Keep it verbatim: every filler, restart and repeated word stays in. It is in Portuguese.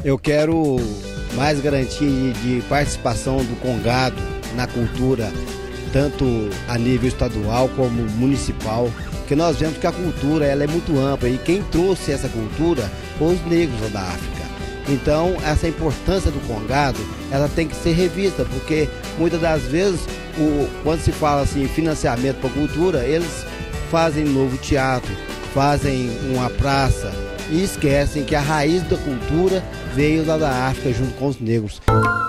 Eu quero mais garantia de, de participação do Congado na cultura, tanto a nível estadual como municipal, porque nós vemos que a cultura ela é muito ampla e quem trouxe essa cultura foi os negros lá da África. Então, essa importância do Congado, ela tem que ser revista, porque muitas das vezes, o, quando se fala assim, financiamento para a cultura, eles fazem um novo teatro, fazem uma praça e esquecem que a raiz da cultura veio lá da África junto com os negros.